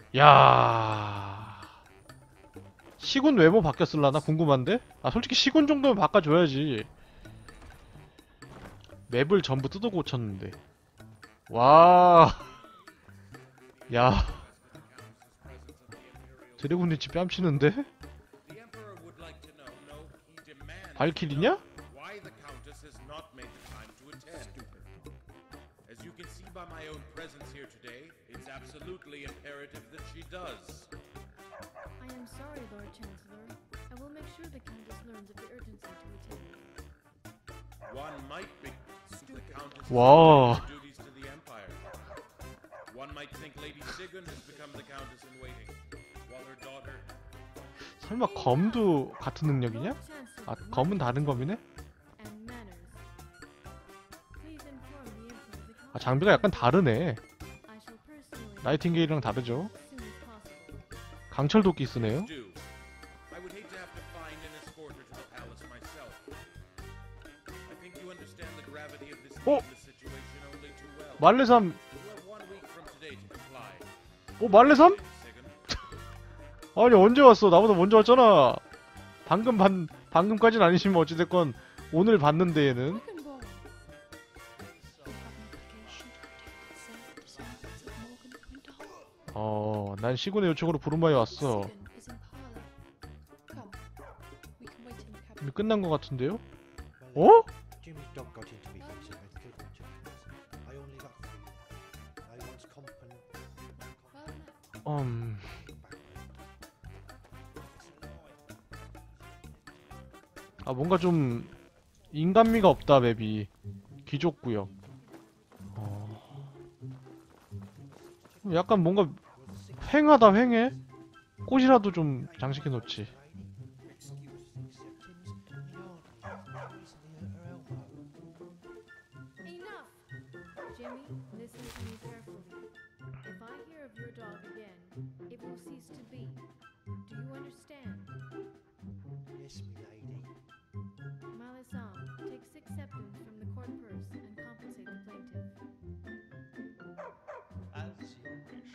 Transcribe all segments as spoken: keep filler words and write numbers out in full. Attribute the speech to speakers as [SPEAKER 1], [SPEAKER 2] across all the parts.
[SPEAKER 1] 야, 시군 외모 바뀌었을라나 궁금한데? 아 솔직히 시군 정도면 바꿔줘야지. 맵을 전부 뜯어 고쳤는데. 와, 야, 드래곤 리치 뺨치는데? 발키리냐?
[SPEAKER 2] By my own presence here today, it's absolutely imperative that she does.
[SPEAKER 3] I am sorry, Lord Chancellor. I will make sure the Countess learns of the urgency to attend.
[SPEAKER 2] One might be the Countess
[SPEAKER 1] 와,
[SPEAKER 2] her duties to the Empire. One might think Lady Sigun has become the Countess in waiting, while her daughter.
[SPEAKER 1] 설마 검도 같은 능력이냐?
[SPEAKER 3] Lord Chancellor,
[SPEAKER 1] 아, 검은 다른 검이네?
[SPEAKER 3] and manners. Please inform the Emperor of the
[SPEAKER 1] 아, 장비가 약간 다르네.
[SPEAKER 3] I shall personally
[SPEAKER 1] 나이팅게일이랑 다르죠.
[SPEAKER 3] as soon as possible.
[SPEAKER 1] 강철도끼 쓰네요.
[SPEAKER 2] Do. I would hate to have to find an escorter to the palace myself. I think you understand the gravity of this
[SPEAKER 1] 어?
[SPEAKER 2] needless situation only too well.
[SPEAKER 1] 말레삼,
[SPEAKER 2] You have one week from today to comply.
[SPEAKER 1] 어 말레삼?
[SPEAKER 2] Lady Sigun.
[SPEAKER 1] 아니 언제 왔어? 나보다 먼저 왔잖아. 방금 반 방금까진 아니시면 어찌됐건 오늘 봤는데 얘는.
[SPEAKER 3] Dragon Ball.
[SPEAKER 1] 어, 난 시군의 요청으로 부르마에 왔어. 이미 끝난 것 같은데요? 어?
[SPEAKER 4] Jimmy's dog got in to be vaccinated, didn't you? I only got three. I once company.
[SPEAKER 1] 음, 아 뭔가 좀 인간미가 없다 맵이. 귀족구역. 어, 약간 뭔가 휑하다 휑해. 꽃이라도 좀 장식해 놓지.
[SPEAKER 3] Enough! Jimmy, listen to me carefully. If I hear of your dog again, it will cease to be. Do you understand?
[SPEAKER 4] Yes, me lady.
[SPEAKER 3] Malisam takes acceptance from the court purse and compensate the plaintiff.
[SPEAKER 4] As you wish,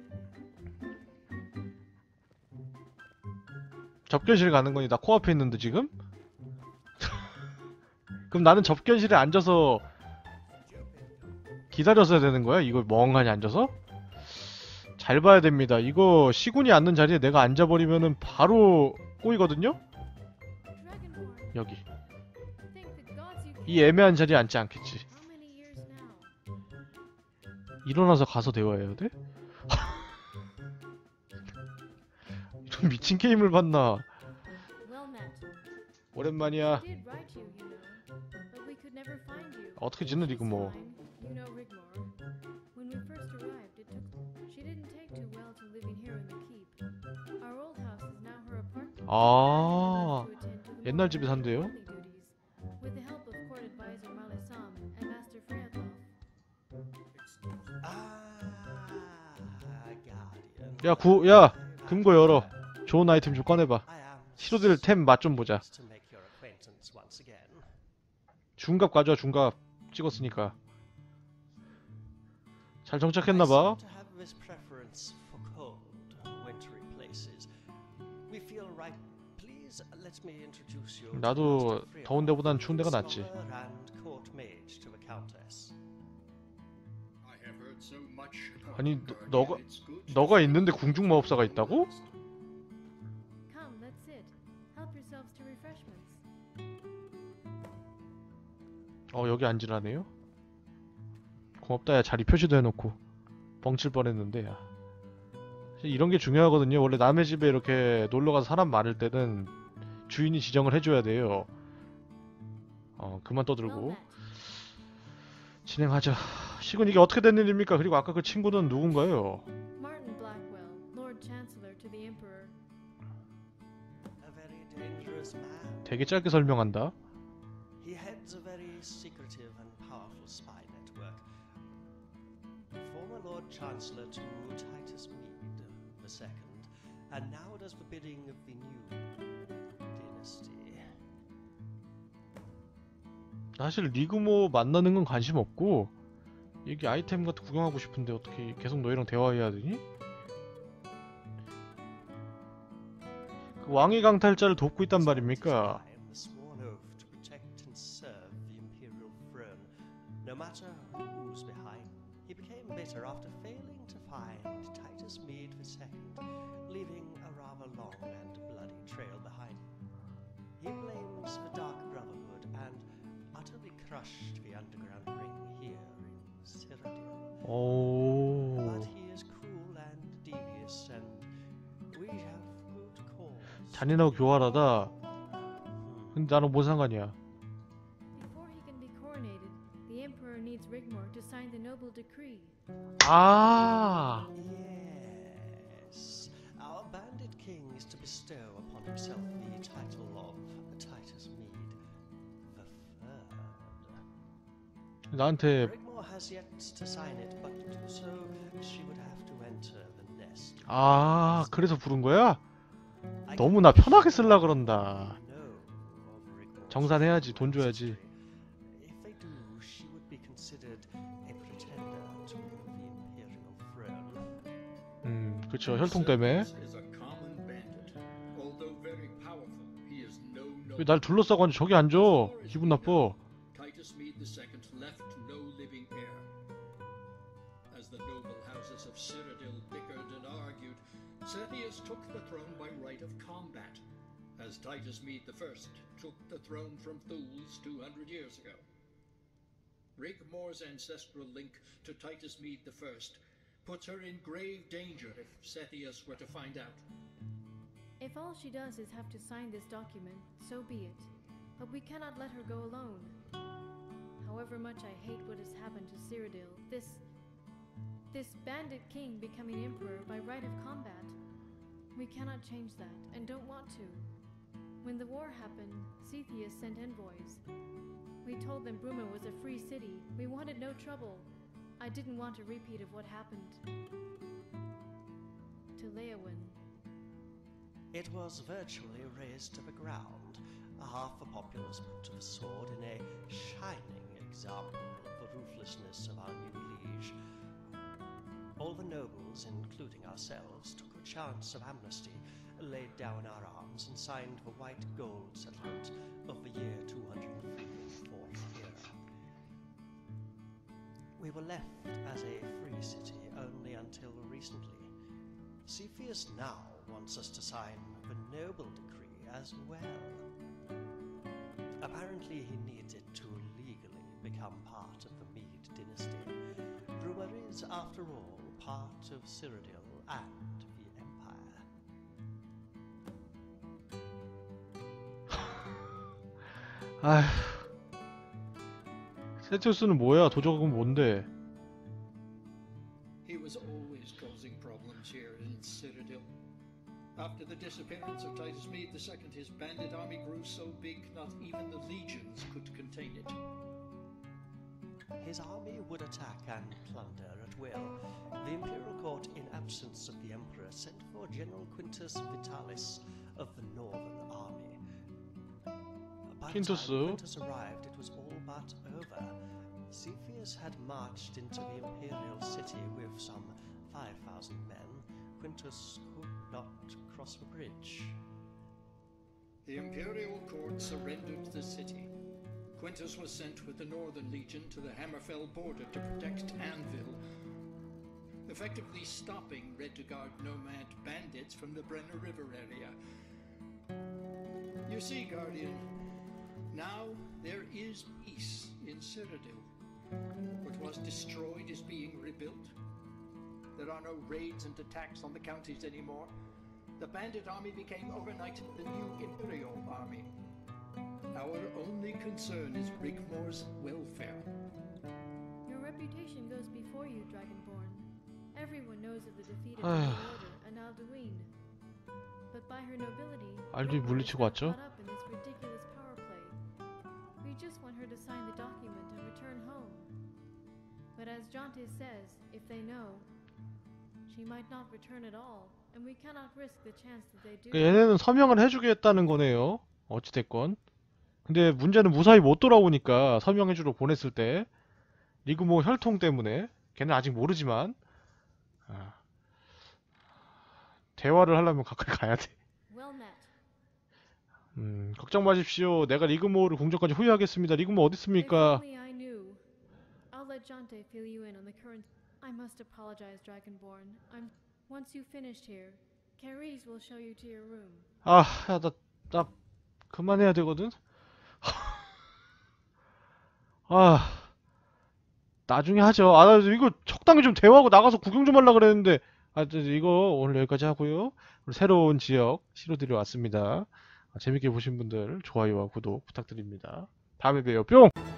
[SPEAKER 4] lady.
[SPEAKER 1] 접견실 가는 거니 나 코앞에 있는데 지금? 그럼 나는 접견실에 앉아서 기다렸어야 되는 거야? 이걸 멍하니 앉아서? 잘 봐야 됩니다. 이거 시군이 앉는 자리에 내가 앉아버리면은 바로 꼬이거든요?
[SPEAKER 3] Dragonborn,
[SPEAKER 1] 여기.
[SPEAKER 3] think the gods you
[SPEAKER 1] 이 애매한 자리에 앉지 않겠지.
[SPEAKER 3] How many years now?
[SPEAKER 1] 일어나서 가서 대화해야 돼? 이런 미친 게임을 봤나?
[SPEAKER 3] Well met.
[SPEAKER 1] 오랜만이야.
[SPEAKER 3] We did write you, you know, but we could never find you.
[SPEAKER 1] 어떻게 지내 이거 뭐.
[SPEAKER 3] Fine. You know Rigmore. When we first arrived, it took. She didn't take too well to living here in the keep. Our old house is now her apartment.
[SPEAKER 1] 아,
[SPEAKER 3] To attend to the
[SPEAKER 1] 옛날
[SPEAKER 3] more
[SPEAKER 1] 집에 산대요?
[SPEAKER 3] family duties. With the help of court advisor Malisam and Master Freyathov.
[SPEAKER 4] Ah, guardian.
[SPEAKER 1] 야, 구, 야, 금고 열어. 좋은 아이템 좀 꺼내봐.
[SPEAKER 4] I am
[SPEAKER 1] 시로들 템 맛 좀 보자.
[SPEAKER 4] to make your acquaintance once again.
[SPEAKER 1] 중갑 가져와, 중갑. 찍었으니까. 잘
[SPEAKER 4] I
[SPEAKER 1] 정착했나봐.
[SPEAKER 4] seem to have this preference for cold, wintry places. We feel right. Please let me introduce you to
[SPEAKER 1] 나도
[SPEAKER 4] Master
[SPEAKER 1] 더운 데보단 추운 데가
[SPEAKER 4] Freyathov,
[SPEAKER 1] 낫지.
[SPEAKER 4] scholar and court mage to the countess.
[SPEAKER 5] I have heard so much about
[SPEAKER 1] 아니,
[SPEAKER 5] her,
[SPEAKER 1] 너, 너가
[SPEAKER 5] and it's good to
[SPEAKER 1] 너가
[SPEAKER 5] see
[SPEAKER 1] 있는데
[SPEAKER 5] you
[SPEAKER 1] 궁중마법사가 있다고?
[SPEAKER 3] Come, let's sit. Help yourselves to refreshments.
[SPEAKER 1] 어, 여기 앉으라네요. 고맙다. 야, 자리 표시도 해놓고 벙칠 뻔했는데. 야, 사실 이런 게 중요하거든요. 원래 남의 집에 이렇게 놀러가서 사람 많을 때는 주인이 지정을 해줘야 돼요. 어, 그만
[SPEAKER 3] Well
[SPEAKER 1] 떠들고
[SPEAKER 3] met.
[SPEAKER 1] 진행하자. 시군 이게 어떻게 된 일입니까? 그리고 아까 그 친구는 누군가요?
[SPEAKER 3] Martin Blackwell, Lord Chancellor to the Emperor.
[SPEAKER 4] A very dangerous man.
[SPEAKER 1] 되게 짧게 설명한다.
[SPEAKER 4] He heads a very secretive and powerful spy network. Former Lord Chancellor to Titus Mead the Second, and now does the bidding of the new dynasty.
[SPEAKER 1] 사실 리그모 만나는 건 관심 없고 여기 아이템 같은 거 구경하고 싶은데 어떻게 계속 너희랑 대화해야 되니? 그 왕위 강탈자를 돕고 있단 말입니까?
[SPEAKER 4] The sworn oath to protect and serve the imperial throne, no matter who's behind. He became bitter after failing to find Titus Mead the Second, leaving a rather long and bloody trail behind. He blames the Dark Brotherhood and utterly crushed the Underground Ring here in Cyrodiil.
[SPEAKER 1] 오.
[SPEAKER 4] But he is cruel and devious, and we have good cause.
[SPEAKER 1] 잔인하고 교활하다.
[SPEAKER 4] Hmm.
[SPEAKER 1] 근데 나는 뭔 상관이야?
[SPEAKER 3] Before he can be coronated, the Emperor needs Rigmor to sign the noble decree.
[SPEAKER 1] 아.
[SPEAKER 4] Yes. Our bandit king is to bestow upon himself the title of Titus Mead the Third.
[SPEAKER 1] 나한테
[SPEAKER 4] Rigmor has yet to sign it, but to do so, she would have to enter the nest.
[SPEAKER 1] 아, 그래서 부른 거야?
[SPEAKER 4] I
[SPEAKER 1] 너무
[SPEAKER 4] can
[SPEAKER 1] 나 편하게
[SPEAKER 4] assure
[SPEAKER 1] 쓰려
[SPEAKER 4] you
[SPEAKER 1] 그런다.
[SPEAKER 4] know of Rigmor's
[SPEAKER 1] 정산해야지, 돈 줘야지.
[SPEAKER 4] If they do, she would be considered a pretender to the imperial throne.
[SPEAKER 1] 음, 그쵸. 혈통 때문에.
[SPEAKER 5] Cerberus is a common bandit. Although very powerful, he is no
[SPEAKER 1] 왜
[SPEAKER 5] noble.
[SPEAKER 1] 날 둘러싸고 앉아 저기 앉아. 기분 나빠.
[SPEAKER 5] Titus Mead the Second left no living heir. As the noble houses of Cyrodiil bickered and argued, Cethius took the throne by right of combat, as Titus Mead the First took the throne from Thules two hundred years ago. Rigmor's ancestral link to Titus Mead the First puts her in grave danger if Cethius were to find out.
[SPEAKER 3] If all she does is have to sign this document, so be it. But we cannot let her go alone. However much I hate what has happened to Cyrodiil, this... this bandit king becoming emperor by right of combat. We cannot change that, and don't want to. When the war happened, Cethius sent envoys. We told them Bruma was a free city. We wanted no trouble. I didn't want a repeat of what happened to Leowyn.
[SPEAKER 4] It was virtually razed to the ground, half the populace put to the sword in a shining example of the ruthlessness of our new liege. All the nobles, including ourselves, took a chance of amnesty, laid down our arms, and signed the white gold settlement of the year two hundred fourth era. We were left as a free city only until recently. Cepheus now wants us to sign the noble decree as well. Apparently he needs it to legally become part of the Mead dynasty. Bruma is, after all, part of Cyrodiil and the Empire.
[SPEAKER 1] 아휴. 세티우스는 뭐야? 도적은 뭔데?
[SPEAKER 5] He was always causing problems here in Cyrodiil. After the disappearance of Titus Mead the Second, his bandit army grew so big not even the legions could contain it.
[SPEAKER 4] His army would attack and plunder at will. The imperial court, in absence of the emperor, sent for General Quintus Vitalis of the Northern Army. By the
[SPEAKER 1] Quintus.
[SPEAKER 4] time Quintus arrived, it was all but over. Cepheus had marched into the imperial city with some five thousand men. Quintus could not cross the bridge.
[SPEAKER 5] The imperial court surrendered the city. Quintus was sent with the Northern Legion to the Hammerfell border to protect Anvil, effectively stopping Redguard nomad bandits from the Brenner River area. You see, Guardian, now there is peace in Cyrodiil. What was destroyed is being rebuilt. There are no raids and attacks on the counties anymore. The bandit army became overnight the new Imperial army. Our only concern is Rigmor's welfare.
[SPEAKER 3] Your reputation goes before you, Dragonborn. Everyone knows of the defeat of
[SPEAKER 1] 아휴.
[SPEAKER 3] the Order and Alduin. But by her nobility,
[SPEAKER 1] 알두인
[SPEAKER 3] Rigmor is
[SPEAKER 1] 물리치고
[SPEAKER 3] not
[SPEAKER 1] 왔죠?
[SPEAKER 3] caught up in this ridiculous power play. We just want her to sign the document and return home. But as Jontis says, if they know, she might not return at all, and we cannot risk the chance that they do.
[SPEAKER 1] 그러니까 얘네는 서명을 해주겠다는 거네요. 어찌됐건. 근데 문제는 무사히 못 돌아오니까 서명해주러 보냈을 때 리그모 혈통 때문에 걔는 아직 모르지만 아, 대화를 하려면 가까이 가야 돼.
[SPEAKER 3] Well met.
[SPEAKER 1] 음, 걱정 마십시오. 내가 리그모어를 궁전까지 호위하겠습니다. 리그모어 어디
[SPEAKER 3] If
[SPEAKER 1] 있습니까?
[SPEAKER 3] only I knew. I'll let Jante fill you in on the current. I must apologize, Dragonborn. I'm. Once you've finished here, Carice will show you to your room.
[SPEAKER 1] 아, 야, 나, 나 그만해야 되거든. 아, 나중에 하죠. 아, 나 이거 적당히 좀 대화하고 나가서 구경 좀 하려 그랬는데. 아, 저, 이거 오늘 여기까지 하고요. 오늘 새로운 지역 시로들이 왔습니다. 아, 재밌게 보신 분들 좋아요와 구독 부탁드립니다. 다음에 봬요. 뿅!